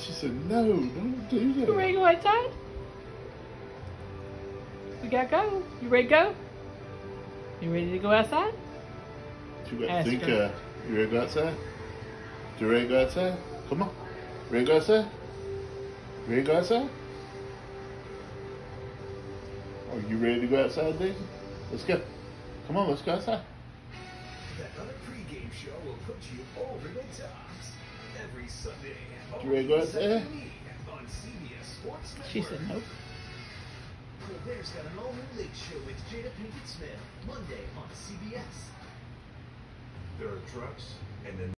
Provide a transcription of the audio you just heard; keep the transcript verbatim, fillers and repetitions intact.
She said, no, don't do that. You ready to go outside? We gotta go. You ready to go? You ready to go outside? You better Ask think, her. uh, you ready to go outside? You ready to go outside? Come on. Ready to go outside? Ready to go outside? Are you ready to go outside, Daisy? Let's go. Come on, let's go outside. That other pregame show will put you over the tops. Every Sunday at You ready to go outside? on C B S Sports Network. She said nope. Colbert's got an all-new late show with Jada Pinkett Smith, Monday on C B S. There are trucks and then